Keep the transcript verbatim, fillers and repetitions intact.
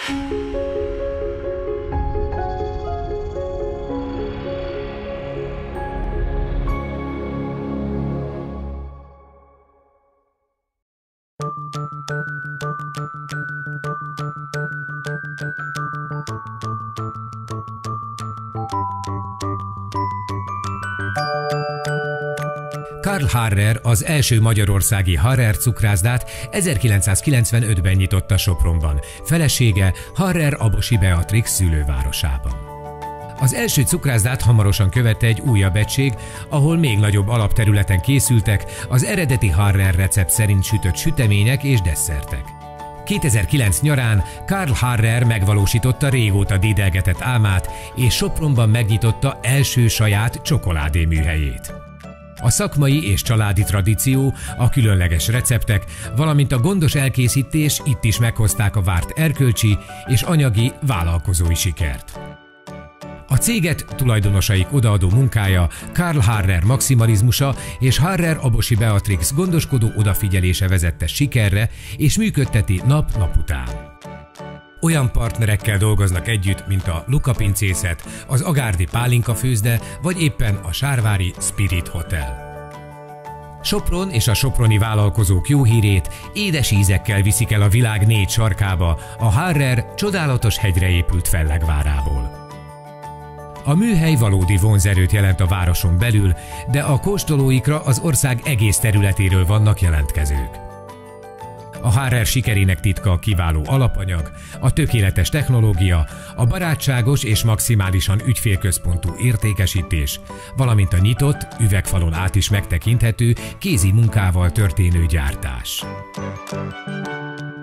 Karl Harrer, az első magyarországi Harrer cukrászdát ezerkilencszázkilencvenötben nyitotta Sopronban, felesége Harrer Abosi Beatrix szülővárosában. Az első cukrászdát hamarosan követte egy újabb egység, ahol még nagyobb alapterületen készültek az eredeti Harrer recept szerint sütött sütemények és desszertek. kétezer-kilenc nyarán Karl Harrer megvalósította régóta dédelgetett álmát, és Sopronban megnyitotta első saját csokoládé műhelyét. A szakmai és családi tradíció, a különleges receptek, valamint a gondos elkészítés itt is meghozták a várt erkölcsi és anyagi vállalkozói sikert. A céget tulajdonosaik odaadó munkája, Karl Harrer maximalizmusa és Harrer Abosi Beatrix gondoskodó odafigyelése vezette sikerre, és működteti nap-nap után. Olyan partnerekkel dolgoznak együtt, mint a Luca Pincészet, az Agárdi Pálinka Főzde, vagy éppen a sárvári Spirit Hotel. Sopron és a soproni vállalkozók jó hírét édes ízekkel viszik el a világ négy sarkába, a Harrer csodálatos hegyre épült Fellegvárából. A műhely valódi vonzerőt jelent a városon belül, de a kóstolóikra az ország egész területéről vannak jelentkezők. A Harrer sikerének titka a kiváló alapanyag, a tökéletes technológia, a barátságos és maximálisan ügyfélközpontú értékesítés, valamint a nyitott, üvegfalon át is megtekinthető, kézi munkával történő gyártás.